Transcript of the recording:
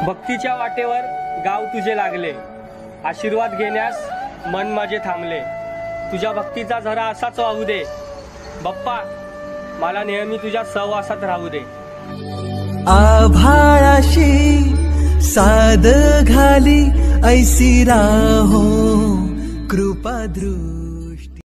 भक्तीच्या वाटेवर गाव तुझे लागले, आशीर्वाद घेण्यास मन माझे थांबले. तुझ्या भक्तीचा झरा असाच वाहू दे बाप्पा, मला नेहमी तुझ्या सहवासात राहू दे. आभाळाशी साद घाली ऐसी राहो कृपा ध्रुव.